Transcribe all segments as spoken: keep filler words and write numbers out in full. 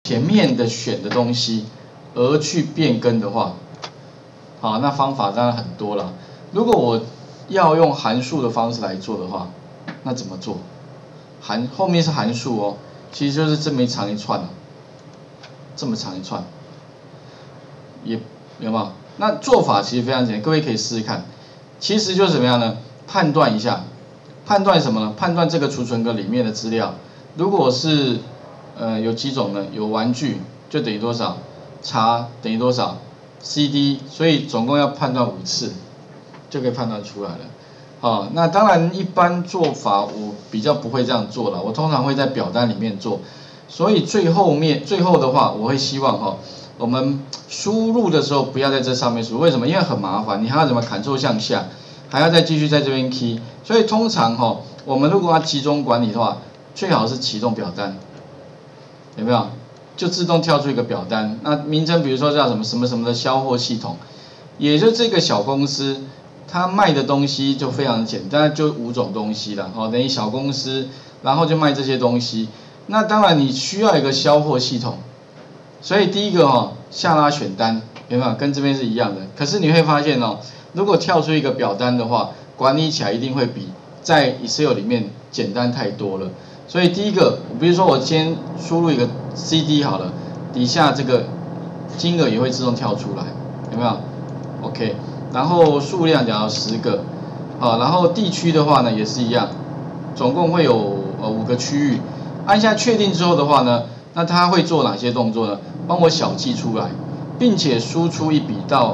前面的选的东西而去变更的话，好，那方法当然很多了。如果我要用函数的方式来做的话，那怎么做？函后面是函数哦，其实就是这么一长一串啊，这么长一串，也有没有？那做法其实非常简单，各位可以试试看。其实就是怎么样呢？判断一下，判断什么呢？判断这个储存格里面的资料，如果是呃有几种呢？有玩具就等于多少？查等于多少 ？C D， 所以总共要判断五次，就可以判断出来了。好，那当然一般做法我比较不会这样做了，我通常会在表单里面做。所以最后面最后的话，我会希望哈、哦，我们输入的时候不要在这上面输入，为什么？因为很麻烦，你还要怎么 Ctrl 向下，还要再继续在这边 key。所以通常哈、哦，我们如果要集中管理的话，最好是启动表单，有没有？就自动跳出一个表单，那名称比如说叫什么什么什么的销货系统，也就这个小公司。他卖的东西就非常简单，就五种东西了，哦，等于小公司，然后就卖这些东西。那当然你需要一个销货系统，所以第一个哦，下拉选单，有没有？跟这边是一样的。可是你会发现哦，如果跳出一个表单的话，管理起来一定会比在 Excel 里面简单太多了。所以第一个，比如说我先输入一个 C D 好了，底下这个金额也会自动跳出来，有没有 ？OK。然后数量假如十个，啊，然后地区的话呢也是一样，总共会有呃五个区域。按下确定之后的话呢，那它会做哪些动作呢？帮我小记出来，并且输出一笔到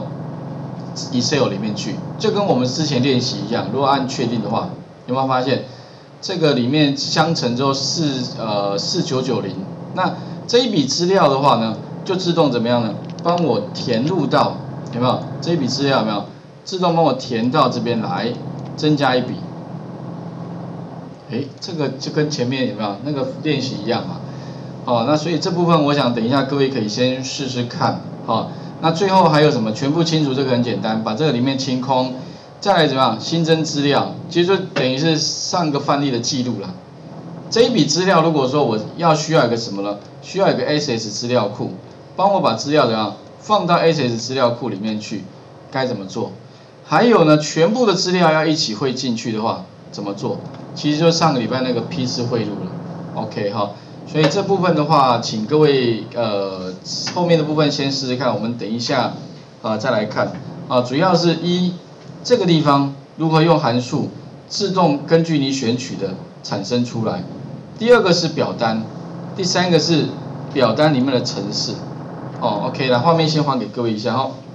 Excel 里面去，就跟我们之前练习一样。如果按确定的话，有没有发现这个里面相乘之后四呃四九九零，那这一笔资料的话呢，就自动怎么样呢？帮我填入到。有没有这一笔资料？有没有自动帮我填到这边来，增加一笔？哎，这个就跟前面有没有那个练习一样嘛？哦，那所以这部分我想等一下各位可以先试试看。哦，那最后还有什么？全部清除这个很简单，把这个里面清空，再来怎么样？新增资料，其实就等于是上个范例的记录啦。这一笔资料如果说我要需要一个什么呢？需要一个 S S 资料库，帮我把资料怎样？放到 S S 资料库里面去，该怎么做？还有呢，全部的资料要一起汇进去的话，怎么做？其实就上个礼拜那个批次汇入了 ，OK 哈。所以这部分的话，请各位呃后面的部分先试试看，我们等一下啊、呃、再来看啊，主要是一这个地方如何用函数自动根据你选取的产生出来。第二个是表单，第三个是表单里面的程式。哦 ，OK， 来画面先还给各位一下哈、哦。